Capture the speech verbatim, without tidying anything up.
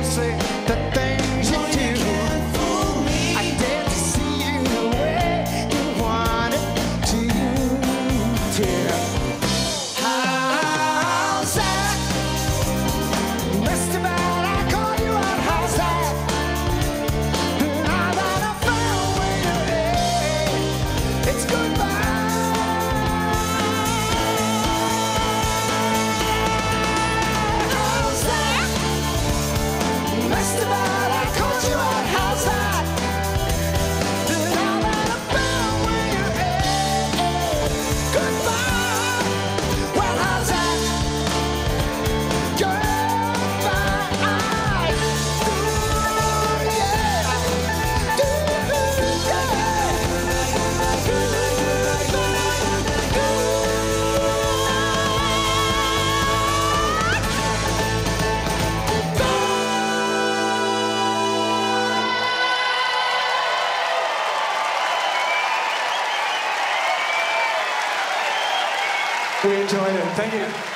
say the things you do. I dare to see you the way you wanted to, dear. How's that? Mr. Bad, I call you out. How's that? Now that I found where you're at, it's goodbye. How's that? Mr. Bad, I called you out. How's that? Now that I found where you're at, goodbye. Well, how's that? Goodbye. Ooh, yeah. We enjoyed it. Thank you.